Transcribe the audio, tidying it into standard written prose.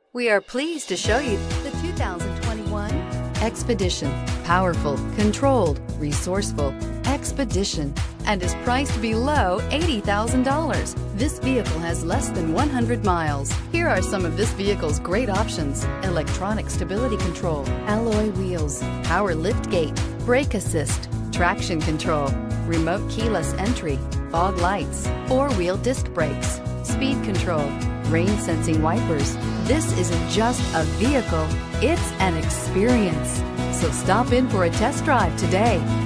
We are pleased to show you the 2021 Expedition. Powerful, controlled, resourceful, Expedition, and is priced below $80,000. This vehicle has less than 100 miles. Here are some of this vehicle's great options: electronic stability control, alloy wheels, power lift gate, brake assist, traction control, remote keyless entry, fog lights, four-wheel disc brakes, speed control, rain sensing wipers. This isn't just a vehicle, it's an experience. So stop in for a test drive today.